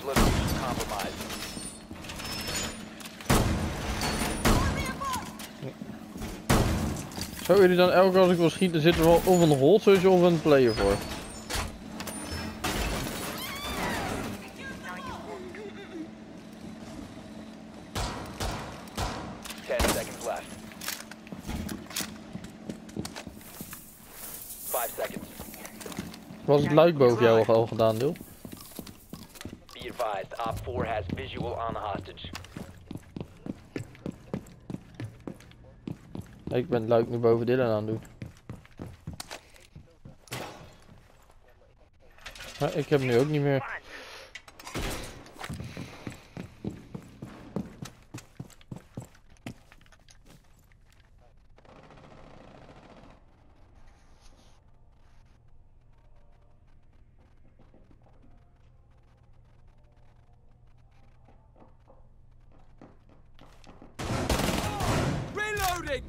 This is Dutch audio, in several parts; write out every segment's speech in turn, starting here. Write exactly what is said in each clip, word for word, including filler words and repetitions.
location compromised. Zou jullie dan elke keer als ik wil schieten zit er wel of een holster of een player voor? ten seconds left. five seconds. Was het luik boven jou al gedaan, Deel? Be advised, Op four has visual on the hostage. Ik ben het luik nu boven Dylan aan het doen. Maar ik heb nu ook niet meer. Reloading!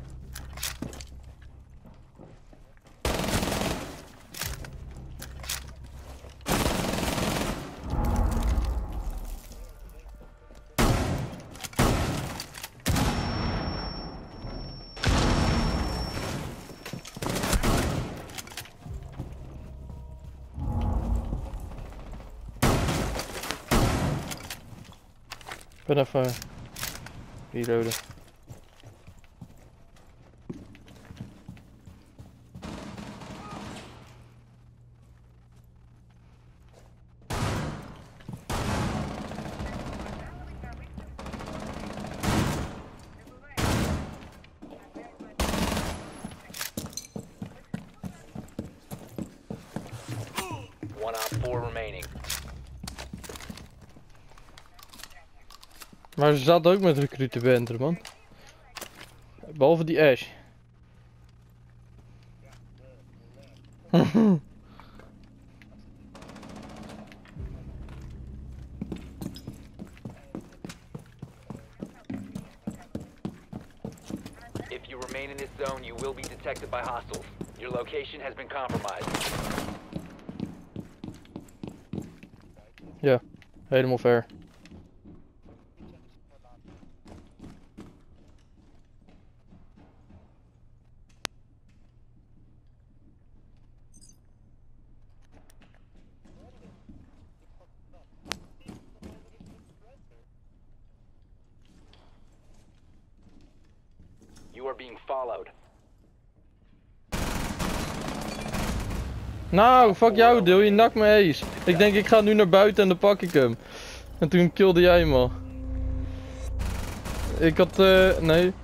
Ik ben even reloaden. One Op four remaining. Maar ze zat ook met recruitenbenter, man. Behalve die Ash. If you remain in this zone, you will be detected by hostiles. Your location has been compromised. Ja, helemaal fair. You are being followed. Nou, fuck jou, Deel, je nakt me eens. Ik denk ik ga nu naar buiten en dan pak ik hem. En toen killde jij hem al. Ik had, eh, nee.